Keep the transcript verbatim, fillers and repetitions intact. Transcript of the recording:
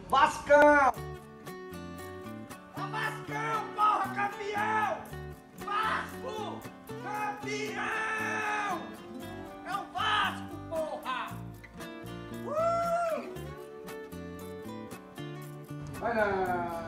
Vascão! É Vascão, porra, campeão! Vasco! Campeão! É o Vasco, porra! Uh! Vai lá!